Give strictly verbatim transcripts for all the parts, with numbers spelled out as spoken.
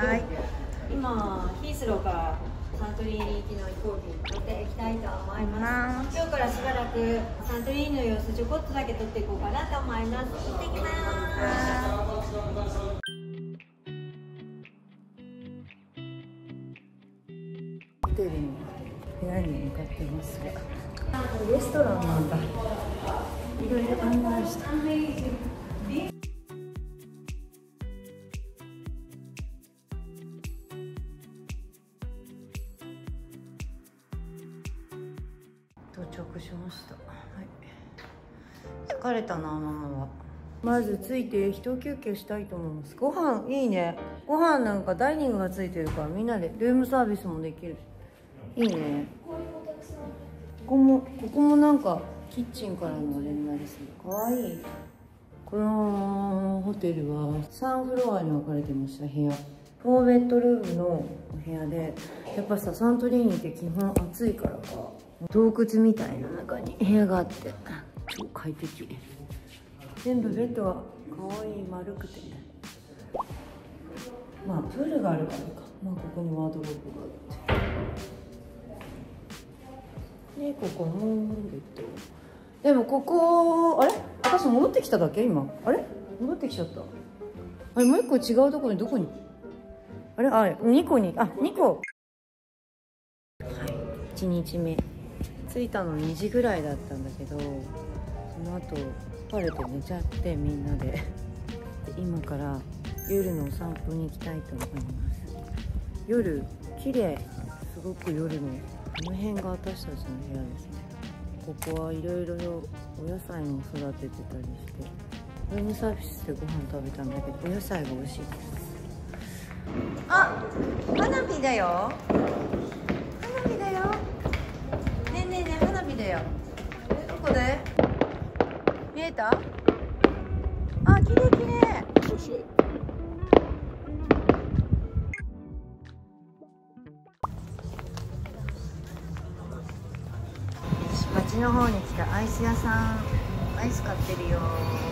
はい。今ヒースローからサントリーニ行きの飛行機に乗っていきたいと思います。今日からしばらくサントリーニの様子ちょこっとだけ撮っていこうかなと思います。行ってきます。ホテルの部屋に向かってますが、レストランなんだ。いろいろ案内して。到着しました。はい。疲れたな、ママは。まず着いて一休憩したいと思います。ご飯いいね。ご飯なんかダイニングがついてるからみんなでルームサービスもできる。いいね。ここもここもなんかキッチンからの連絡ですね。かわいい。このホテルはさんフロアに分かれてました。部屋フォーベッドルームのお部屋で、やっぱさサントリーニって基本暑いからか洞窟みたいな中に部屋があって超快適。全部ベッドがかわいい丸くて、まあプールがあるからか、まあここにワードローブがあって、でここもベッド。でもここあれ私戻ってきただけ今。あれ戻ってきちゃった。あれもう一個違うところにどこにあれあれにこにあにこ。はい、いちにちめ着いたのにじぐらいだったんだけど、その後疲れて寝ちゃってみんなで。で今から夜のお散歩に行きたいと思います。夜綺麗、すごく夜のこの辺が私たちの部屋ですね。ここはいろいろお野菜も育ててたりして、ルームサービスでご飯食べたんだけどお野菜が美味しいです。あ、花火だよ。花火だよ。ねえねえねえ、花火だよ。どこで見えた？あ、綺麗綺麗。町の方に来たアイス屋さん、アイス買ってるよ。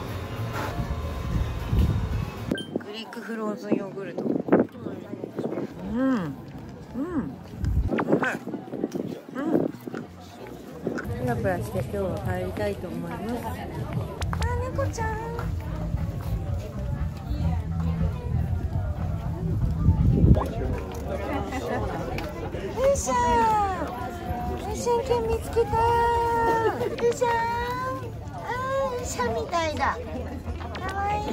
グリークフローズンヨーグルト。うんうんうん、プラプラして今日は帰りたいと思います。あ、猫ちゃん。よいしょ。一軒見つけた。よいしょ。あー、シャみたいだ。かわいい。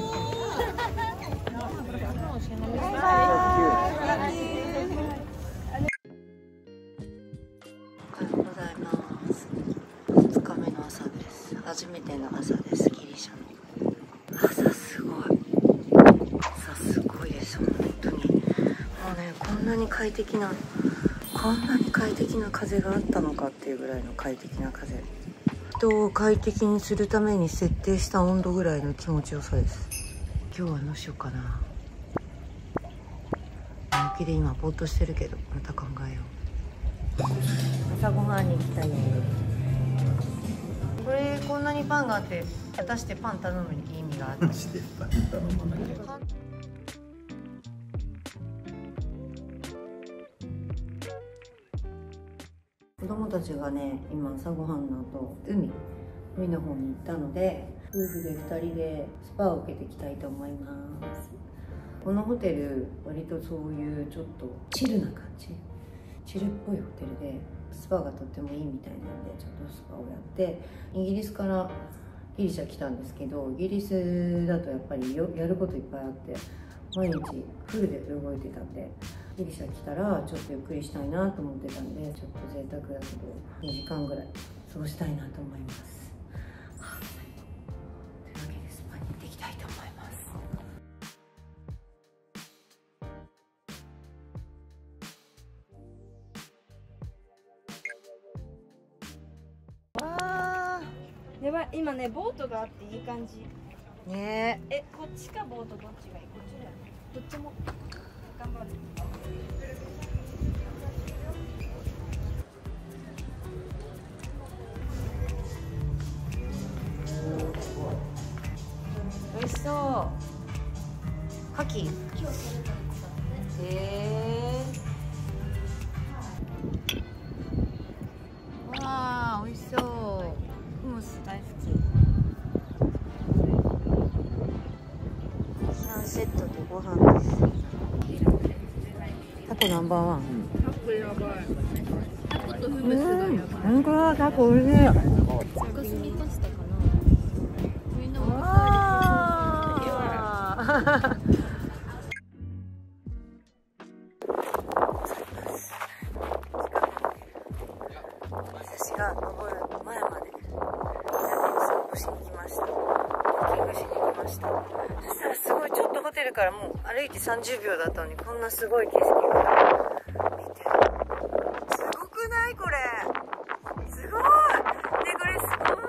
バイバイ。おはようございます。ふつかめの朝です。初めての朝です。ギリシャの朝すごい。朝すごいです。本当に。もうね、こんなに快適な。こんなに快適な風があったのかっていうぐらいの快適な風。人を快適にするために設定した温度ぐらいの気持ちよさです。今日はどうしようかな。寝起きで今ぼーっとしてるけど、また考えよう。朝ごはんに行きたいよ。これこんなにパンがあって果たしてパン頼むに意味がある？子供たちがね、今朝ごはんの後海海の方に行ったので、夫婦でふたりでスパを受けていきたいと思います。このホテル割とそういうちょっとチルな感じ、チルっぽいホテルでスパがとってもいいみたいなんで、ちょっとスパをやって、イギリスからギリシャ来たんですけど、イギリスだとやっぱりよやることいっぱいあって毎日フルで動いてたんで、ギリシャ来たらちょっとゆっくりしたいなと思ってたんで、ちょっと贅沢だけどにじかんぐらい過ごしたいなと思います。はあ、というわけでスパに行っていきたいと思います。わあ、 やばい、今ねボートがあっていい感じねえ。え、こっちかボート、どっちがいい？こっちだよね。どっちも頑張る。 美味しそう。牡蠣。えコナンバーワン。 タコやばい。タコとフうムスがやん、 ばい。 本当だ、タコ美味しい。 イカスミパスタかな。みんなおわあ。私が登る前まで屋根に散歩しに来ました。ウォーキングしに来ました。そしたらすごい、ちょっとホテルからもう歩いてさんじゅうびょうだったのに、こんなすごい景色が見て、すごくないこれ。すごいね、これすごい。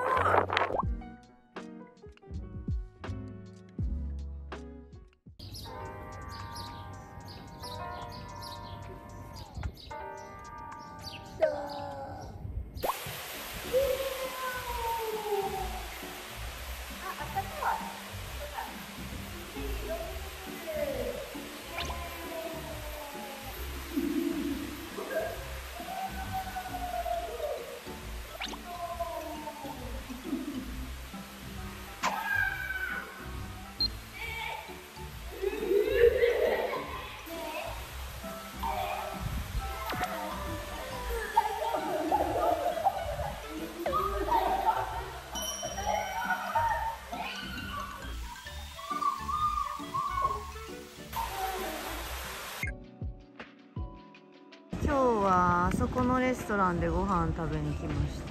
今日はあそこのレストランでご飯食べに来ました。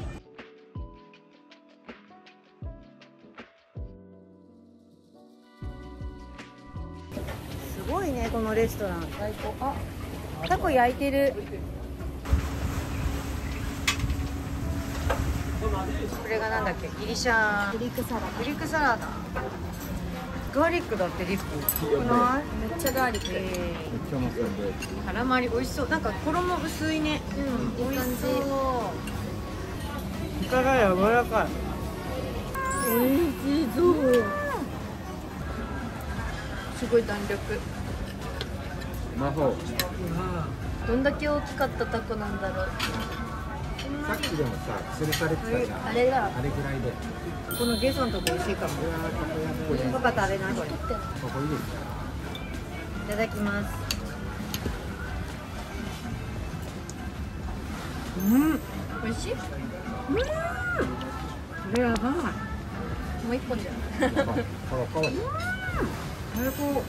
すごいね、このレストラン最高。あ、タコ焼いてる。これがなんだっけ、ギリシャグリークサラダ。 グリークサラダ。ガーリックだってリップ。よくない？ めっちゃガーリック。 えー、カラマリ美味しそう。なんか衣薄いね。 うん、いい感じ。 イカが柔らかい。 美味しそう。すごい弾力。 魔法。 どんだけ大きかったタコなんだろう。 さっきでもさ、吊るされてたじゃん。 あれだ。 あれぐらいで。 このゲソのとこ美味しいかも。パパ食べないこれ。いここいいですか。 ただきます。うん。 美味しい？ うん。これやばい。 もう一本じゃん。 これこれ。 最高。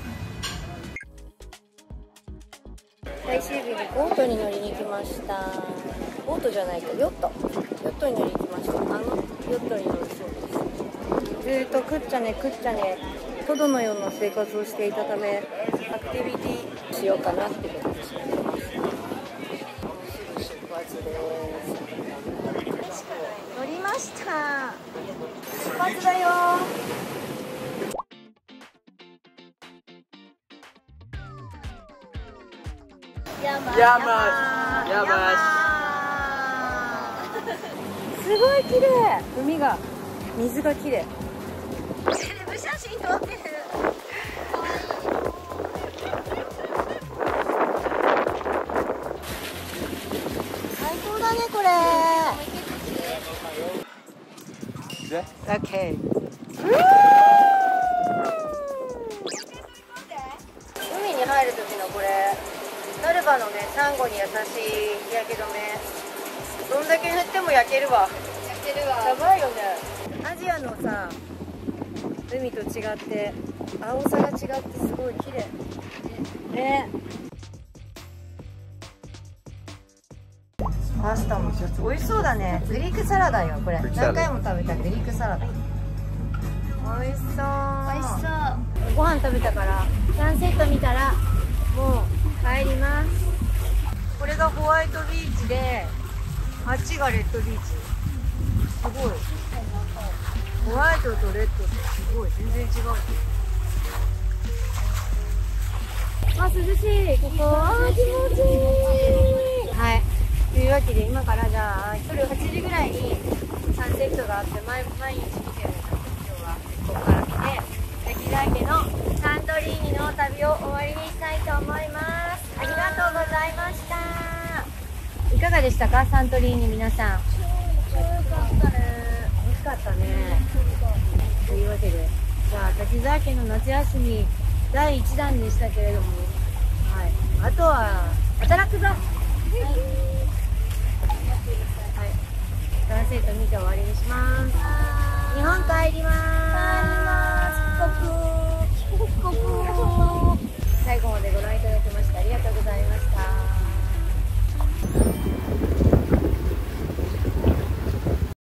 最終日にボートに乗りに来ました。ボートじゃないか、ヨット。ヨットに乗りに来ました。あのヨットに乗るそうです。ずーっとくっちゃねくっちゃねトドのような生活をしていたため、アクティビティしようかなってことでしてました。すぐ出発です。乗りました。出発だよ。 やばい。 やばい。やばい。すごい綺麗。海が、水が綺麗。 テレビ写真撮ってる。 最高だねこれ。オッケー。海に入る時のこれ。ダルバのね、サンゴに優しい日焼け止め。どんだけ塗っても焼けるわ。 焼けるわ。 やばいよね。アジアのさ、海と違って青さが違ってすごい綺麗ね。パスタも一つ美味しそうだね。グリークサラダよこれ。何回も食べたグリークサラダ。美味しそう。 美味しそう。 ご飯食べたからサンセット見たらもう帰ります。これがホワイトビーチで、あっちがレッドビーチ。すごい。ホワイトとレッドってすごい全然違う。あ、涼しいここ。あー気持ちいい。はい。というわけで今からじゃあ夜はちじぐらいにサンセットがあって毎毎日見てるんですけど、今日はここから見て滝沢家のサントリーニの旅を終わりにしたいと思います。ありがとうございました。いかがでしたかサントリーニ皆さん。 美味しかったね。 美味しかったね。というわけでじゃあ滝沢家の夏休みだいいちだんでしたけれども、 あとは働くぞ。はい、男性と見て終わりにします。日本帰ります。